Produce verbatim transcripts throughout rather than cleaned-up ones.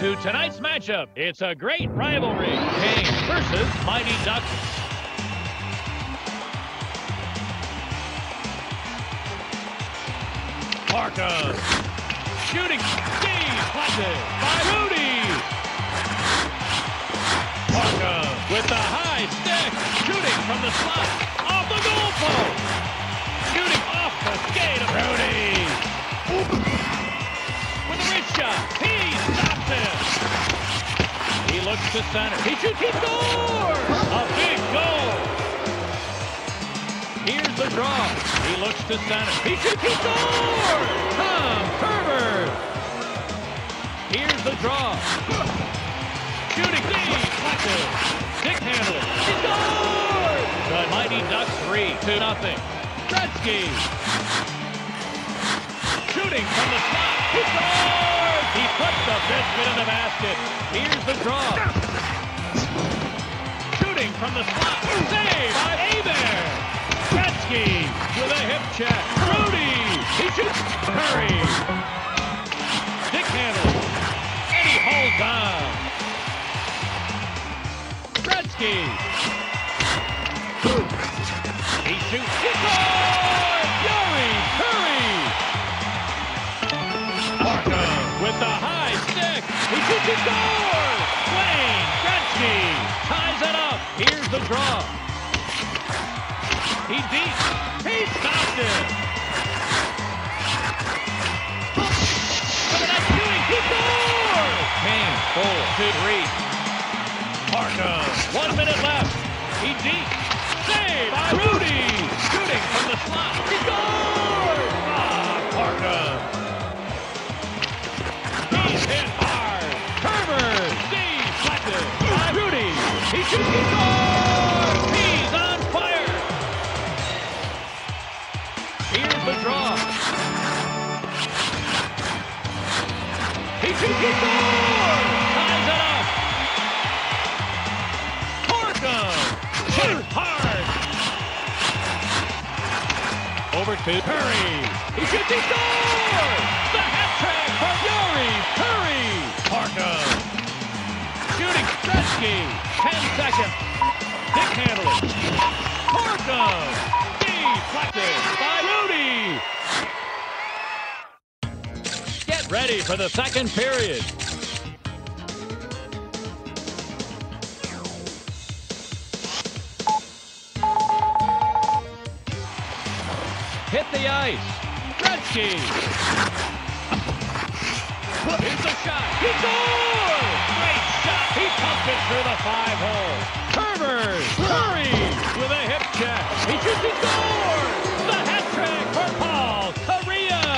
to tonight's matchup. It's a great rivalry. Kane versus Mighty Ducks. Parka. Shooting. Deflected by Rudy. Parka with the high stick. Shooting from the slot. Off the goal post. Shooting off the skate of Rudy. With a wrist shot. He stops it. He looks to center. He shoots. He scores. A big goal. Here's the draw. He looks to center. He shoots. He scores. Tom Herbert. Here's the draw. Shooting. Deflected. Stick handle. He scores. The Mighty Ducks three to nothing. Gretzky. Shooting from the slot. He scores. He puts the biscuit in the basket. Here's the draw. Shooting from the slot. Save by Hebert. Gretzky with a hip check. Rudy. He shoots. Curry. Stick handle. And he holds on. Gretzky. He shoots. He scores. Yuri. Curry. Parka with the high stick. He shoots. He scores. Wayne Gretzky ties it up. Here's the draw. He deep. He stopped it. For the next shooting, he scores. Kane, four, two, three. Parka, one minute left. He deep. Save by Rudy. Shooting from the slot. He scores. Ah, Parka. He's hit hard. Herbert. Deflected by Rudy. He shoots. He scores. He's on fire. Here's the draw. He shoots. He scores. Ties it up. Parka. Hit hard. Over to Curry. He shoots. He scores. The hat trick for Yuri. Curry. Parka. Shooting. Gretzky. Ten seconds. Stick handling. Parka. Deflected by Rudy. Get ready for the second period. Hit the ice. Gretzky. Here's the shot. He scores! Great shot. He pumped it through the five hole. Herbert. Curry with a hip check. He shoots. He scores! The hat trick for Paul Kariya.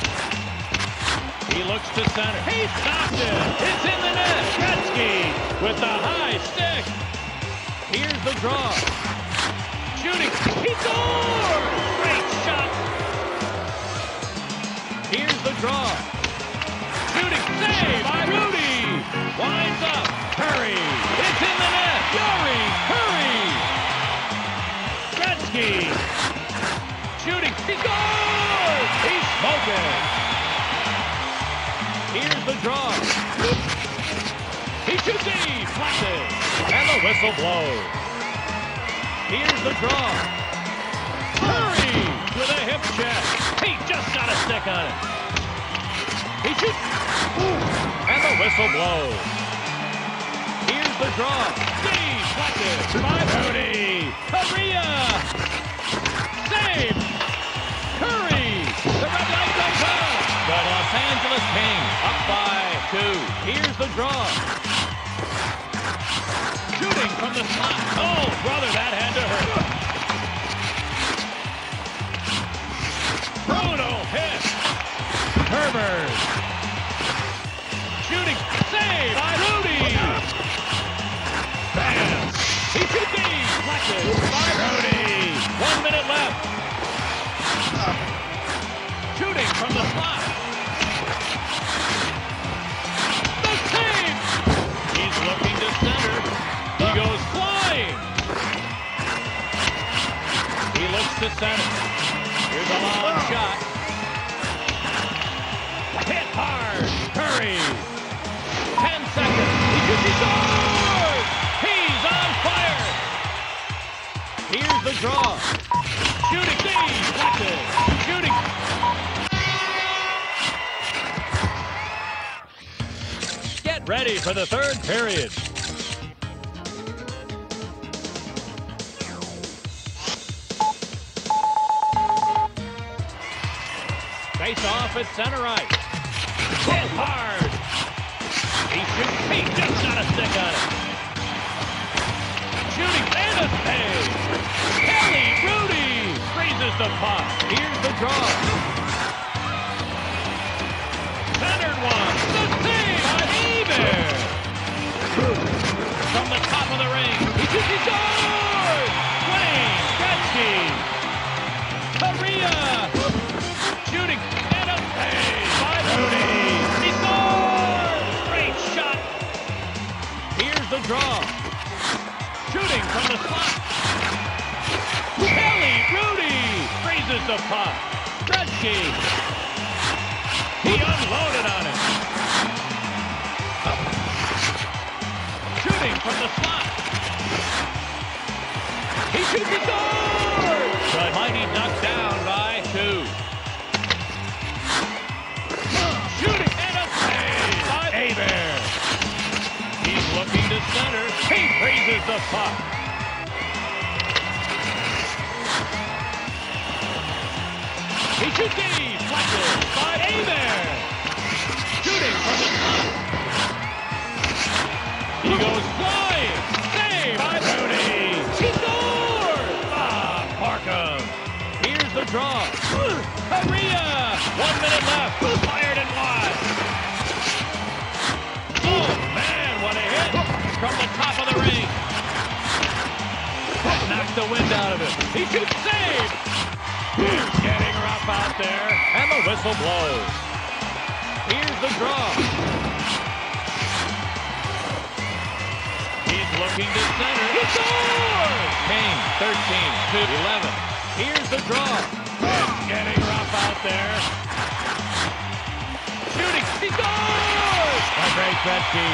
He looks to center. He stopped it. It's in the net. Gretzky with the high stick. Here's the draw. Shooting. He scores! Great shot. Here's the draw. Shooting. Save by Rudy. Winds up. Curry. It's in the net. Yuri. Curry. Gretzky. Shooting. He scores! He's smoking. Here's the draw. He shoots. Deflected. And the whistle blows. Here's the draw. Curry with a hip check. He just got a stick on it. He shoots. And the whistle blows. Here's the draw. Deflected by Rudy. Kariya. Save. Curry. The red light goes on. The Los Angeles Kings up by two. Here's the draw. Shooting from the slot. Oh, brother, that had to hurt. Brutal hit. Herbert. Shooting. Save by Rudy. Bam. He shoots. Deflected by Rudy. One minute left. Shooting from the slot. The save. He's looking to center. He goes flying. He looks to center. Here's a long shot. Hit hard. Curry. Ten draw. Shooting, deflected. Shooting. Get ready for the third period. Face off at center right. Hit hard. He shoots. He just got a stick on it. Shooting and a save. Kelly Rudy freezes the puck. Here's the draw. Centered one. The save by Hebert. From the top of the ring. He shoots. He scores. Wayne Gretzky. Korea. Shooting and a save by Rudy. He scores. Great shot. Here's the draw. Shooting from the slot. Kelly Rudy freezes the puck. Gretzky. He unloaded on it. Shooting from the slot. He shoots. He scores. The mighty knocked down by two. Shooting and a save by Hebert. He's looking to center. He freezes the puck. He shoots deflected by Hebert. Shooting from the top. He goes flying. Save by Rudy. He scores. Ah, Parkham. Here's the draw. Korea. One minute left. Fired and wide. Oh, man, what a hit. From the top of the ring. That knocked the wind out of it. He shoots. Save. He's getting rough out there. And the whistle blows. Here's the draw. He's looking to center. He scores! Kane, thirteen to eleven. Here's the draw. It's getting rough out there. Shooting. He scores! A great Gretzky.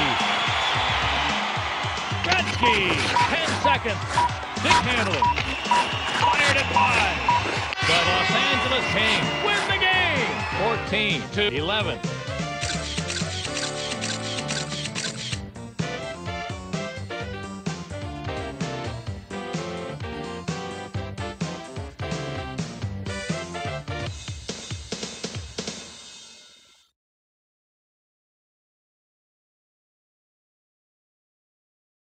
Gretzky. Ten seconds. Stick handling. Fired it wide. The Los Angeles Kings win the game. fourteen to eleven.